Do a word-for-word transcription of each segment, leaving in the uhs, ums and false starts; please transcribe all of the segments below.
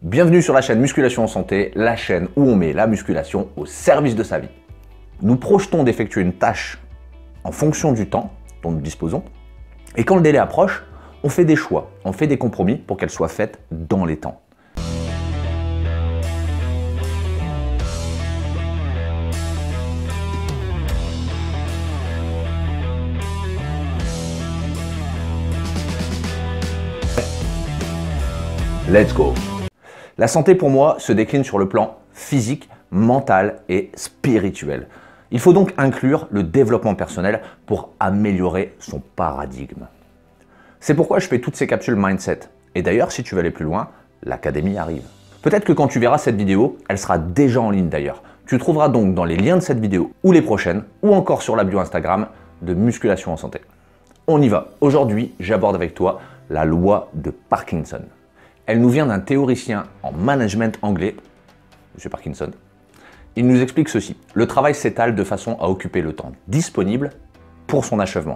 Bienvenue sur la chaîne Musculation en Santé, la chaîne où on met la musculation au service de sa vie. Nous projetons d'effectuer une tâche en fonction du temps dont nous disposons, et quand le délai approche, on fait des choix, on fait des compromis pour qu'elle soit faite dans les temps. Let's go! La santé pour moi se décline sur le plan physique, mental et spirituel. Il faut donc inclure le développement personnel pour améliorer son paradigme. C'est pourquoi je fais toutes ces capsules mindset. Et d'ailleurs, si tu veux aller plus loin, l'académie arrive. Peut-être que quand tu verras cette vidéo, elle sera déjà en ligne d'ailleurs. Tu trouveras donc dans les liens de cette vidéo ou les prochaines, ou encore sur la bio Instagram de Musculation en Santé. On y va. Aujourd'hui, j'aborde avec toi la loi de Parkinson. Elle nous vient d'un théoricien en management anglais, M. Parkinson. Il nous explique ceci. Le travail s'étale de façon à occuper le temps disponible pour son achèvement.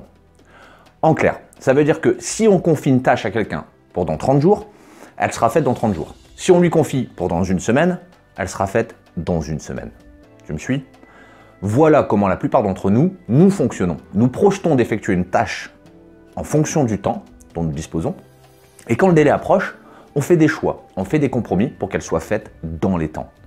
En clair, ça veut dire que si on confie une tâche à quelqu'un pendant trente jours, elle sera faite dans trente jours. Si on lui confie pendant une semaine, elle sera faite dans une semaine. Tu me suis? Voilà comment la plupart d'entre nous, nous fonctionnons. Nous projetons d'effectuer une tâche en fonction du temps dont nous disposons, et quand le délai approche, on fait des choix, on fait des compromis pour qu'elle soit faite dans les temps.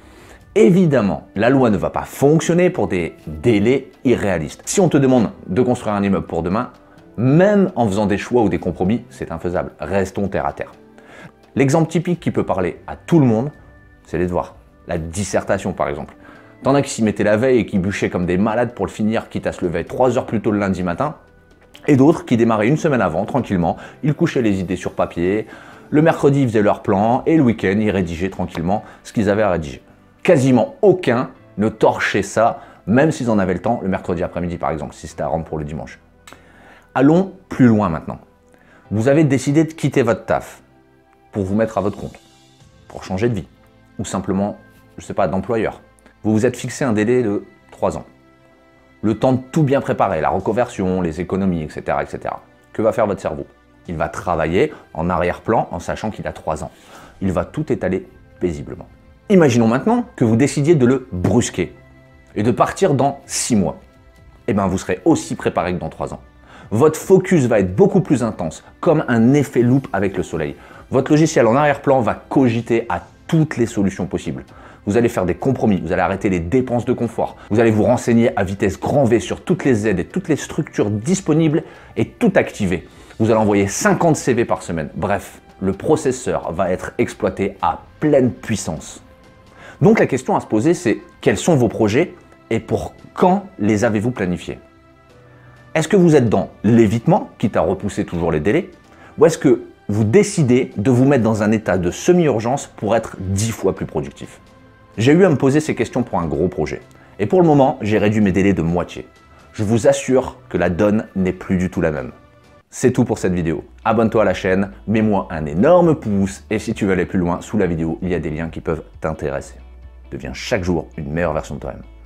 Évidemment, la loi ne va pas fonctionner pour des délais irréalistes. Si on te demande de construire un immeuble pour demain, même en faisant des choix ou des compromis, c'est infaisable. Restons terre à terre. L'exemple typique qui peut parler à tout le monde, c'est les devoirs. La dissertation par exemple. T'en as qui s'y mettaient la veille et qui bûchaient comme des malades pour le finir, quitte à se lever trois heures plus tôt le lundi matin, et d'autres qui démarraient une semaine avant, tranquillement, ils couchaient les idées sur papier. Le mercredi, ils faisaient leur plan et le week-end, ils rédigeaient tranquillement ce qu'ils avaient à rédiger. Quasiment aucun ne torchait ça, même s'ils en avaient le temps, le mercredi après-midi par exemple, si c'était à rendre pour le dimanche. Allons plus loin maintenant. Vous avez décidé de quitter votre taf pour vous mettre à votre compte, pour changer de vie, ou simplement, je ne sais pas, d'employeur. Vous vous êtes fixé un délai de trois ans. Le temps de tout bien préparer, la reconversion, les économies, et cetera, et cetera. Que va faire votre cerveau? Il va travailler en arrière-plan en sachant qu'il a trois ans. Il va tout étaler paisiblement. Imaginons maintenant que vous décidiez de le brusquer et de partir dans six mois. Eh bien, vous serez aussi préparé que dans trois ans. Votre focus va être beaucoup plus intense, comme un effet loupe avec le soleil. Votre logiciel en arrière-plan va cogiter à toutes les solutions possibles. Vous allez faire des compromis, vous allez arrêter les dépenses de confort, vous allez vous renseigner à vitesse grand V sur toutes les aides et toutes les structures disponibles et tout activer. Vous allez envoyer cinquante C V par semaine. Bref, le processeur va être exploité à pleine puissance. Donc la question à se poser, c'est quels sont vos projets et pour quand les avez-vous planifiés? Est-ce que vous êtes dans l'évitement, quitte à repousser toujours les délais, ou est-ce que vous décidez de vous mettre dans un état de semi-urgence pour être dix fois plus productif? J'ai eu à me poser ces questions pour un gros projet. Et pour le moment, j'ai réduit mes délais de moitié. Je vous assure que la donne n'est plus du tout la même. C'est tout pour cette vidéo. Abonne-toi à la chaîne, mets-moi un énorme pouce et si tu veux aller plus loin, sous la vidéo, il y a des liens qui peuvent t'intéresser. Deviens chaque jour une meilleure version de toi-même.